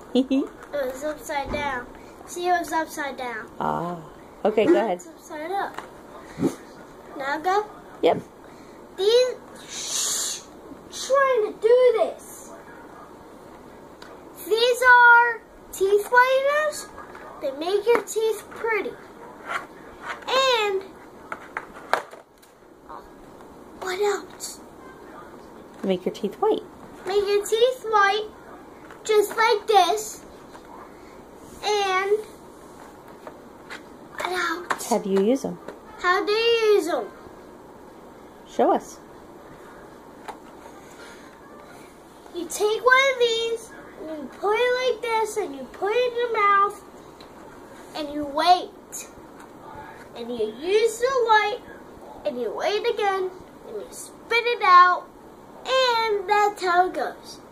It was upside down. See, it was upside down. Ah. Okay, go ahead. It's upside up. Now go. Yep. These... trying to do this. These are teeth whiteners. They make your teeth pretty. And... what else? Make your teeth white. Make your teeth white. Just like this. And... what else? How do you use them? How do you use them? Show us. You take one of these, and you put it like this, and you put it in your mouth, and you wait. And you use the light, and you wait again, and you spit it out, and that's how it goes.